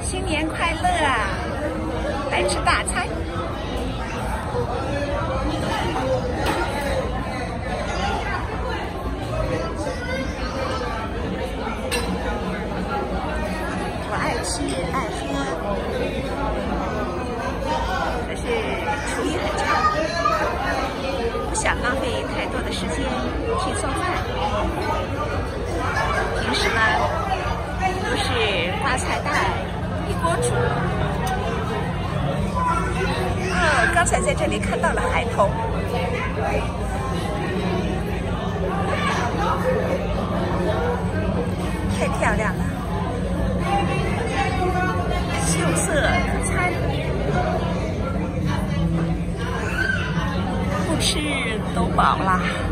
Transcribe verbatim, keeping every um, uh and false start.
新年快乐啊！来吃大餐。我爱吃爱喝，可是厨艺很差，不想浪费太多的时间去做饭。平时呢，都是发菜蛋一锅煮。啊，刚才在这里看到了海豚，太漂亮了。秀色可餐，不吃都饱啦。